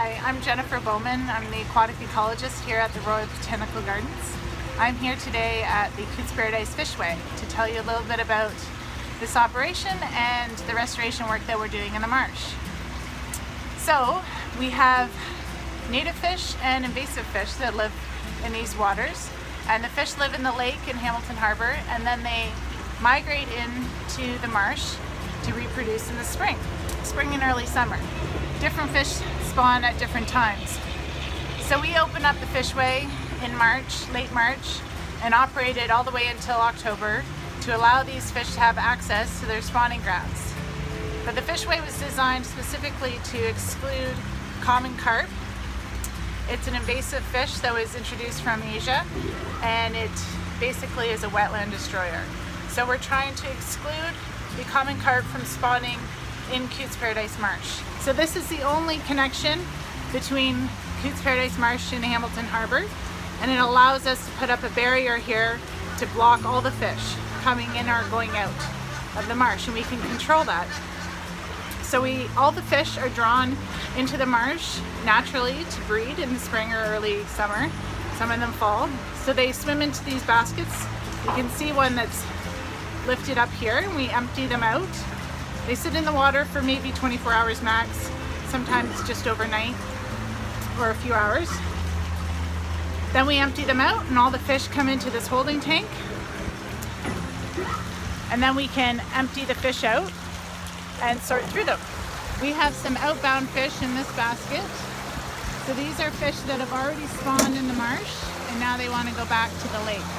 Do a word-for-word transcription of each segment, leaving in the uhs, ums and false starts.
Hi, I'm Jennifer Bowman. I'm the aquatic ecologist here at the Royal Botanical Gardens. I'm here today at the Coots Paradise Fishway to tell you a little bit about this operation and the restoration work that we're doing in the marsh. So we have native fish and invasive fish that live in these waters, and the fish live in the lake in Hamilton Harbor, and then they migrate into the marsh to reproduce in the spring, spring and early summer. Different fish spawn at different times. So we open up the Fishway in March, late March, and operate it all the way until October to allow these fish to have access to their spawning grounds. But the Fishway was designed specifically to exclude common carp. It's an invasive fish that was introduced from Asia, and it basically is a wetland destroyer. So we're trying to exclude the common carp from spawning in Coots Paradise Marsh. So this is the only connection between Coots Paradise Marsh and Hamilton Harbor, and it allows us to put up a barrier here to block all the fish coming in or going out of the marsh, and we can control that. So we, all the fish are drawn into the marsh naturally to breed in the spring or early summer. Some of them fall. So they swim into these baskets. You can see one that's lifted up here, and we empty them out. They sit in the water for maybe twenty-four hours max, sometimes just overnight or a few hours. Then we empty them out and all the fish come into this holding tank. And then we can empty the fish out and sort through them. We have some outbound fish in this basket. So these are fish that have already spawned in the marsh and now they want to go back to the lake.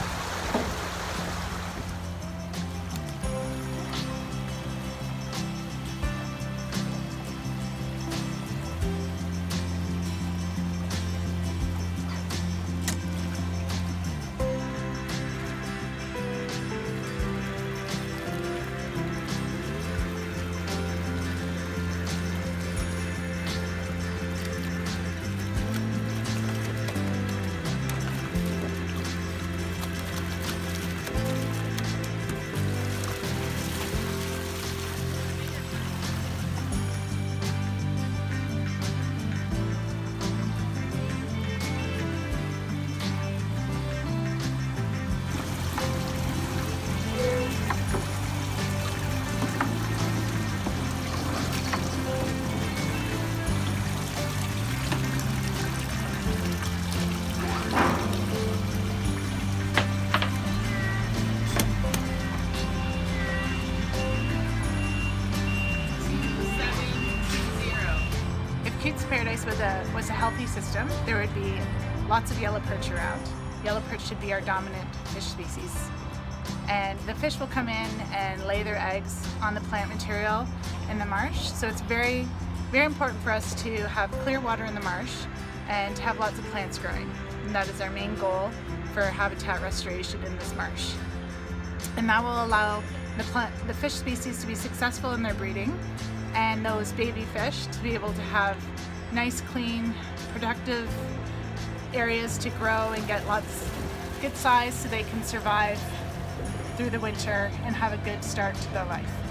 Coots Paradise was a, was a healthy system, there would be lots of yellow perch around. Yellow perch should be our dominant fish species. And the fish will come in and lay their eggs on the plant material in the marsh. So it's very, very important for us to have clear water in the marsh and to have lots of plants growing. And that is our main goal for habitat restoration in this marsh. And that will allow the, plant, the fish species to be successful in their breeding, and those baby fish to be able to have nice, clean, productive areas to grow and get lots good size so they can survive through the winter and have a good start to their life.